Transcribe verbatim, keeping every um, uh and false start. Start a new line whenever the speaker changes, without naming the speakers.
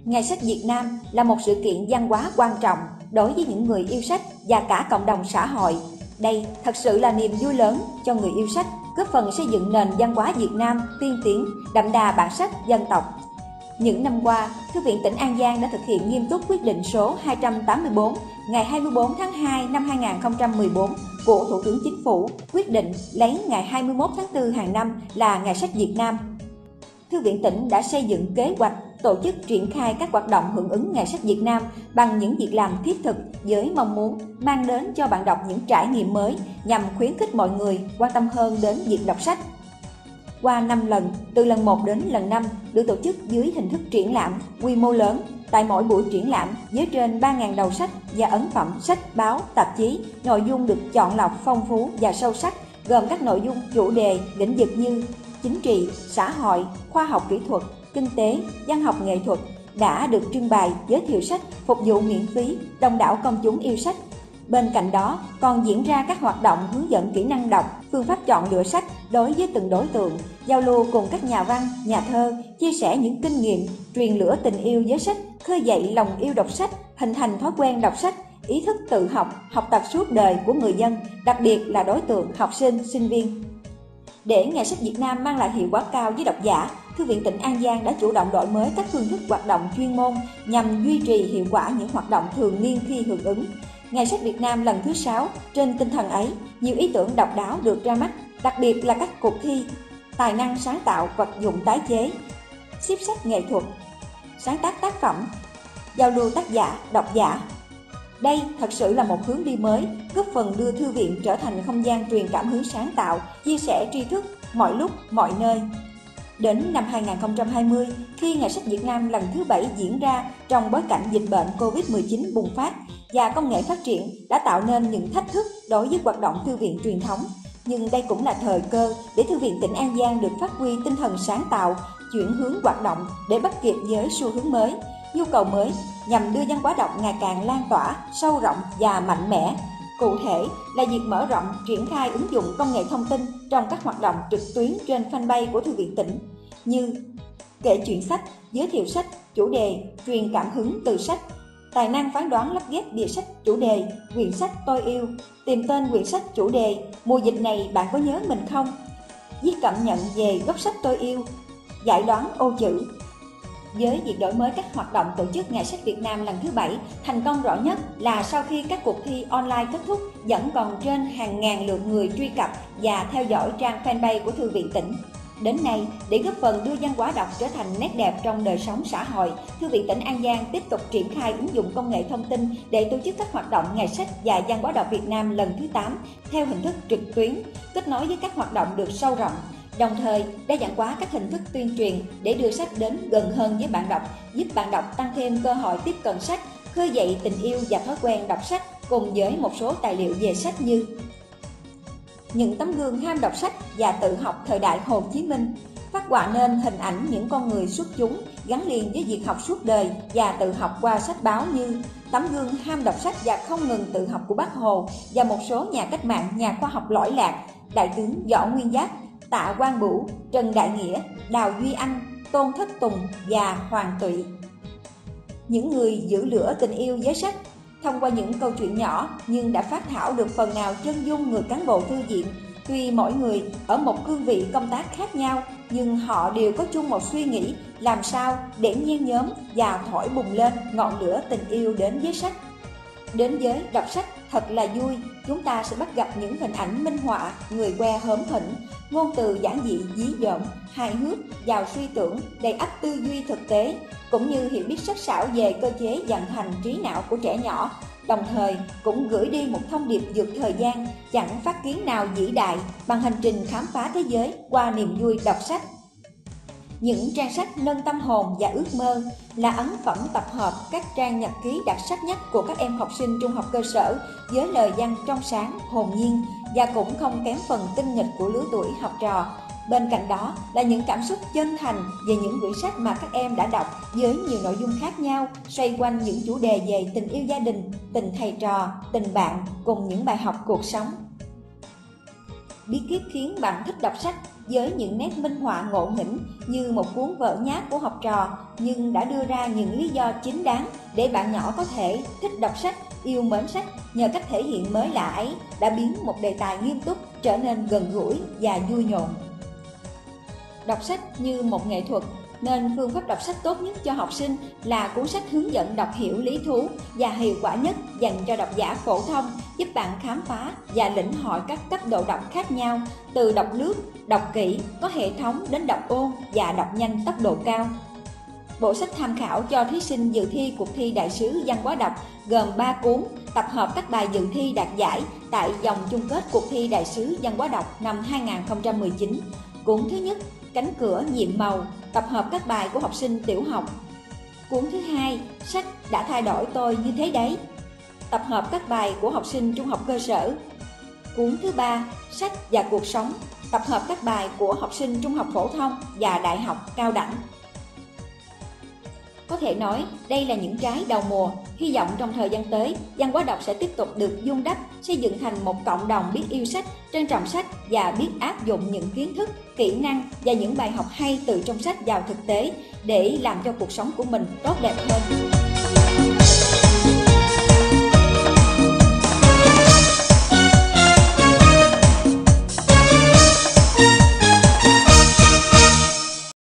Ngày sách Việt Nam là một sự kiện văn hóa quan trọng đối với những người yêu sách và cả cộng đồng xã hội. Đây thật sự là niềm vui lớn cho người yêu sách, góp phần xây dựng nền văn hóa Việt Nam tiên tiến, đậm đà bản sắc dân tộc. Những năm qua, Thư viện tỉnh An Giang đã thực hiện nghiêm túc quyết định số hai trăm tám mươi tư ngày hai mươi tư tháng hai năm hai nghìn không trăm mười bốn của Thủ tướng Chính phủ, quyết định lấy ngày hai mươi mốt tháng tư hàng năm là Ngày sách Việt Nam. Thư viện tỉnh đã xây dựng kế hoạch tổ chức triển khai các hoạt động hưởng ứng Ngày sách Việt Nam bằng những việc làm thiết thực với mong muốn mang đến cho bạn đọc những trải nghiệm mới nhằm khuyến khích mọi người quan tâm hơn đến việc đọc sách. Qua năm lần, từ lần một đến lần năm, được tổ chức dưới hình thức triển lãm quy mô lớn. Tại mỗi buổi triển lãm với trên ba nghìn đầu sách và ấn phẩm sách, báo, tạp chí, nội dung được chọn lọc phong phú và sâu sắc, gồm các nội dung chủ đề, lĩnh vực như chính trị, xã hội, khoa học kỹ thuật, kinh tế, văn học nghệ thuật đã được trưng bày giới thiệu sách phục vụ miễn phí đông đảo công chúng yêu sách. Bên cạnh đó, còn diễn ra các hoạt động hướng dẫn kỹ năng đọc, phương pháp chọn lựa sách đối với từng đối tượng, giao lưu cùng các nhà văn, nhà thơ, chia sẻ những kinh nghiệm, truyền lửa tình yêu với sách, khơi dậy lòng yêu đọc sách, hình thành thói quen đọc sách, ý thức tự học, học tập suốt đời của người dân, đặc biệt là đối tượng học sinh, sinh viên. Để Ngày sách Việt Nam mang lại hiệu quả cao với độc giả, Thư viện tỉnh An Giang đã chủ động đổi mới các phương thức hoạt động chuyên môn nhằm duy trì hiệu quả những hoạt động thường niên khi hưởng ứng Ngày sách Việt Nam lần thứ sáu. Trên tinh thần ấy, nhiều ý tưởng độc đáo được ra mắt, đặc biệt là các cuộc thi tài năng sáng tạo vật dụng tái chế, ship sách nghệ thuật, sáng tác tác phẩm, giao lưu tác giả, độc giả. Đây thật sự là một hướng đi mới, góp phần đưa thư viện trở thành không gian truyền cảm hứng sáng tạo, chia sẻ tri thức mọi lúc, mọi nơi. Đến năm hai nghìn không trăm hai mươi, khi Ngày sách Việt Nam lần thứ bảy diễn ra trong bối cảnh dịch bệnh Covid mười chín bùng phát và công nghệ phát triển đã tạo nên những thách thức đối với hoạt động thư viện truyền thống. Nhưng đây cũng là thời cơ để Thư viện tỉnh An Giang được phát huy tinh thần sáng tạo, chuyển hướng hoạt động để bắt kịp với xu hướng mới, nhu cầu mới, nhằm đưa văn hóa đọc ngày càng lan tỏa, sâu rộng và mạnh mẽ. Cụ thể là việc mở rộng, triển khai ứng dụng công nghệ thông tin trong các hoạt động trực tuyến trên fanpage của Thư viện tỉnh như kể chuyện sách, giới thiệu sách, chủ đề, truyền cảm hứng từ sách, tài năng phán đoán lắp ghép bìa sách chủ đề, quyển sách tôi yêu, tìm tên quyển sách chủ đề, mùa dịch này bạn có nhớ mình không, viết cảm nhận về góc sách tôi yêu, giải đoán ô chữ. Với việc đổi mới các hoạt động tổ chức Ngày sách Việt Nam lần thứ bảy, thành công rõ nhất là sau khi các cuộc thi online kết thúc vẫn còn trên hàng ngàn lượt người truy cập và theo dõi trang fanpage của Thư viện tỉnh. Đến nay, để góp phần đưa văn hóa đọc trở thành nét đẹp trong đời sống xã hội, Thư viện tỉnh An Giang tiếp tục triển khai ứng dụng công nghệ thông tin để tổ chức các hoạt động Ngày sách và văn hóa đọc Việt Nam lần thứ tám theo hình thức trực tuyến, kết nối với các hoạt động được sâu rộng. Đồng thời, đa dạng hóa các hình thức tuyên truyền để đưa sách đến gần hơn với bạn đọc, giúp bạn đọc tăng thêm cơ hội tiếp cận sách, khơi dậy tình yêu và thói quen đọc sách cùng với một số tài liệu về sách như những tấm gương ham đọc sách và tự học thời đại Hồ Chí Minh, phát họa nên hình ảnh những con người xuất chúng gắn liền với việc học suốt đời và tự học qua sách báo như tấm gương ham đọc sách và không ngừng tự học của Bác Hồ và một số nhà cách mạng, nhà khoa học lỗi lạc, Đại tướng Võ Nguyên Giáp, Tạ Quang Bửu, Trần Đại Nghĩa, Đào Duy Anh, Tôn Thất Tùng và Hoàng Tụy. Những người giữ lửa tình yêu với sách, thông qua những câu chuyện nhỏ nhưng đã phát thảo được phần nào chân dung người cán bộ thư viện. Tuy mỗi người ở một cương vị công tác khác nhau, nhưng họ đều có chung một suy nghĩ làm sao để nhen nhóm và thổi bùng lên ngọn lửa tình yêu đến với sách. Đến với đọc sách thật là vui, chúng ta sẽ bắt gặp những hình ảnh minh họa, người que hớm hỉnh, ngôn từ giản dị dí dỏm, hài hước, giàu suy tưởng, đầy ắp tư duy thực tế, cũng như hiểu biết sắc sảo về cơ chế vận hành trí não của trẻ nhỏ. Đồng thời cũng gửi đi một thông điệp vượt thời gian, chẳng phát kiến nào vĩ đại bằng hành trình khám phá thế giới qua niềm vui đọc sách. Những trang sách nâng tâm hồn và ước mơ là ấn phẩm tập hợp các trang nhật ký đặc sắc nhất của các em học sinh trung học cơ sở với lời văn trong sáng, hồn nhiên và cũng không kém phần tinh nghịch của lứa tuổi học trò. Bên cạnh đó là những cảm xúc chân thành về những quyển sách mà các em đã đọc với nhiều nội dung khác nhau, xoay quanh những chủ đề về tình yêu gia đình, tình thầy trò, tình bạn cùng những bài học cuộc sống. Bí kíp khiến bạn thích đọc sách với những nét minh họa ngộ nghĩnh như một cuốn vở nháp của học trò, nhưng đã đưa ra những lý do chính đáng để bạn nhỏ có thể thích đọc sách, yêu mến sách. Nhờ cách thể hiện mới lạ ấy đã biến một đề tài nghiêm túc trở nên gần gũi và vui nhộn. Đọc sách như một nghệ thuật, nên phương pháp đọc sách tốt nhất cho học sinh là cuốn sách hướng dẫn đọc hiểu lý thú và hiệu quả nhất dành cho độc giả phổ thông, giúp bạn khám phá và lĩnh hội các cấp độ đọc khác nhau, từ đọc lướt, đọc kỹ, có hệ thống đến đọc ôn và đọc nhanh tốc độ cao. Bộ sách tham khảo cho thí sinh dự thi cuộc thi đại sứ văn hóa đọc gồm ba cuốn, tập hợp các bài dự thi đạt giải tại vòng chung kết cuộc thi đại sứ văn hóa đọc năm hai nghìn không trăm mười chín. Cuốn thứ nhất, Cánh cửa nhiệm màu, tập hợp các bài của học sinh tiểu học. Cuốn thứ hai, Sách đã thay đổi tôi như thế đấy, tập hợp các bài của học sinh trung học cơ sở. Cuốn thứ ba, Sách và cuộc sống, tập hợp các bài của học sinh trung học phổ thông và đại học cao đẳng. Có thể nói, đây là những trái đầu mùa. Hy vọng trong thời gian tới, văn hóa đọc sẽ tiếp tục được vun đắp, xây dựng thành một cộng đồng biết yêu sách, trân trọng sách và biết áp dụng những kiến thức, kỹ năng và những bài học hay từ trong sách vào thực tế để làm cho cuộc sống của mình tốt đẹp hơn.